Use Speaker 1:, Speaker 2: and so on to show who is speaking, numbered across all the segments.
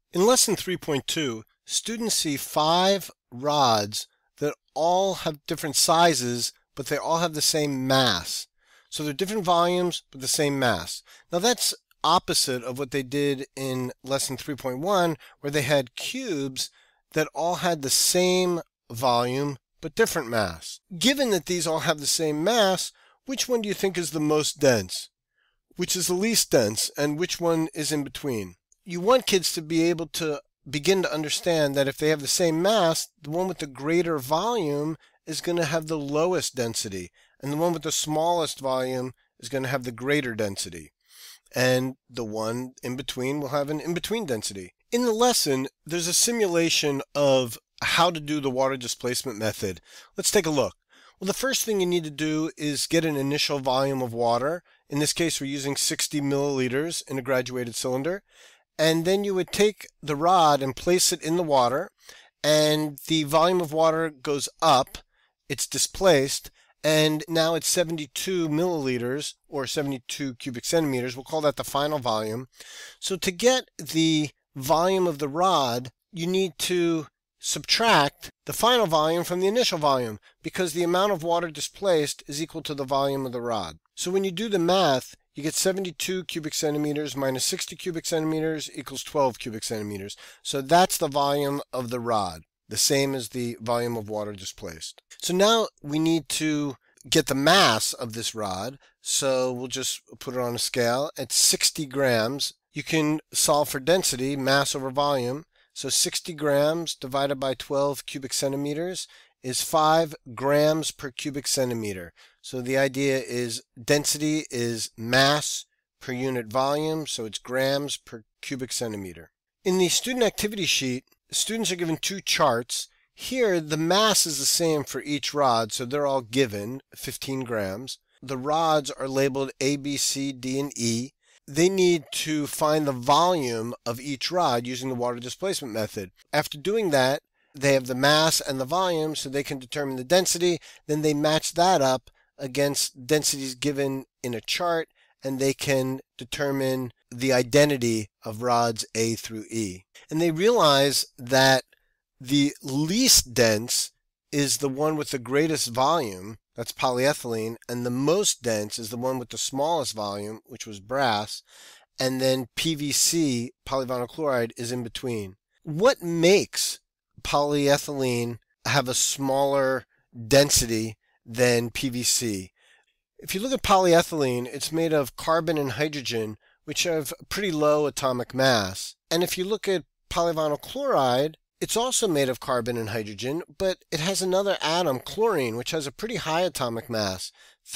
Speaker 1: In Lesson 3.2, students see 5 rods that all have different sizes, but they all have the same mass. So they're different volumes, but the same mass. Now that's opposite of what they did in Lesson 3.1, where they had cubes that all had the same volume, but different mass. Given that these all have the same mass, which one do you think is the most dense? Which is the least dense, and which one is in between? You want kids to be able to begin to understand that if they have the same mass, the one with the greater volume is going to have the lowest density, and the one with the smallest volume is going to have the greater density. And the one in between will have an in-between density. In the lesson, there's a simulation of how to do the water displacement method. Let's take a look. Well, the first thing you need to do is get an initial volume of water. In this case, we're using 60 milliliters in a graduated cylinder. And then you would take the rod and place it in the water, and the volume of water goes up, it's displaced, and now it's 72 milliliters, or 72 cubic centimeters. We'll call that the final volume. So to get the volume of the rod, you need to subtract the final volume from the initial volume, because the amount of water displaced is equal to the volume of the rod. So when you do the math, you get 72 cubic centimeters minus 60 cubic centimeters equals 12 cubic centimeters. So that's the volume of the rod, the same as the volume of water displaced. So now we need to get the mass of this rod. So we'll just put it on a scale at 60 grams. You can solve for density, mass over volume. So 60 grams divided by 12 cubic centimeters is 5 grams per cubic centimeter. So the idea is density is mass per unit volume, so it's grams per cubic centimeter. In the student activity sheet, students are given 2 charts. Here, the mass is the same for each rod, so they're all given 15 grams. The rods are labeled A, B, C, D, and E. They need to find the volume of each rod using the water displacement method. After doing that, they have the mass and the volume, so they can determine the density. Then they match that up against densities given in a chart, and they can determine the identity of rods A through E. And they realize that the least dense is the one with the greatest volume, that's polyethylene, and the most dense is the one with the smallest volume, which was brass, and then PVC, polyvinyl chloride, is in between. What makes polyethylene have a smaller density than PVC? If you look at polyethylene, it's made of carbon and hydrogen, which have pretty low atomic mass. And if you look at polyvinyl chloride, it's also made of carbon and hydrogen, but it has another atom, chlorine, which has a pretty high atomic mass,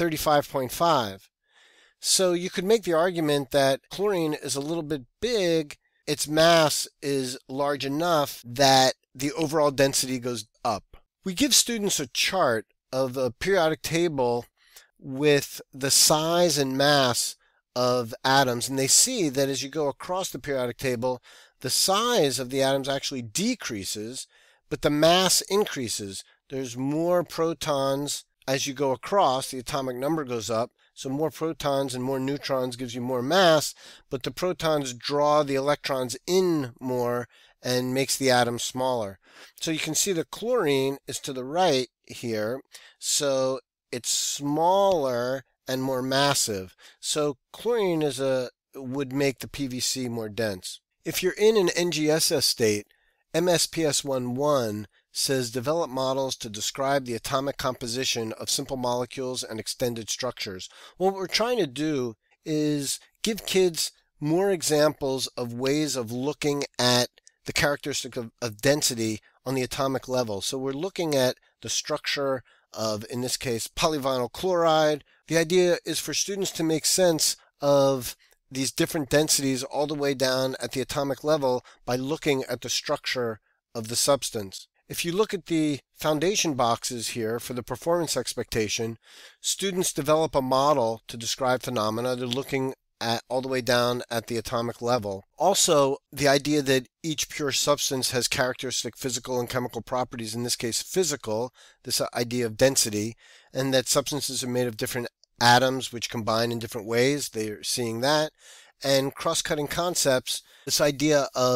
Speaker 1: 35.5. So you could make the argument that chlorine is a little bit big, its mass is large enough that the overall density goes up. We give students a chart of a periodic table with the size and mass of atoms, and they see that as you go across the periodic table, the size of the atoms actually decreases, but the mass increases. There's more protons as you go across, the atomic number goes up, so more protons and more neutrons gives you more mass, but the protons draw the electrons in more and makes the atom smaller. So you can see the chlorine is to the right here, so it's smaller and more massive. So chlorine would make the PVC more dense. If you're in an NGSS state, MSPS 1.1 says develop models to describe the atomic composition of simple molecules and extended structures. Well, what we're trying to do is give kids more examples of ways of looking at the characteristic of density on the atomic level. So we're looking at the structure of, in this case, polyvinyl chloride. The idea is for students to make sense of these different densities all the way down at the atomic level by looking at the structure of the substance. If you look at the foundation boxes here for the performance expectation, students develop a model to describe phenomena. They're looking at all the way down at the atomic level. Also, the idea that each pure substance has characteristic physical and chemical properties, in this case physical, this idea of density, and that substances are made of different atoms which combine in different ways. They're seeing that. And cross-cutting concepts, this idea of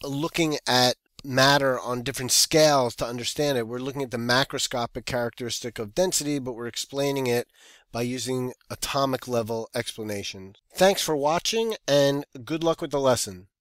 Speaker 1: looking at matter on different scales to understand it. We're looking at the macroscopic characteristic of density, but we're explaining it by using atomic level explanation. Thanks for watching and good luck with the lesson.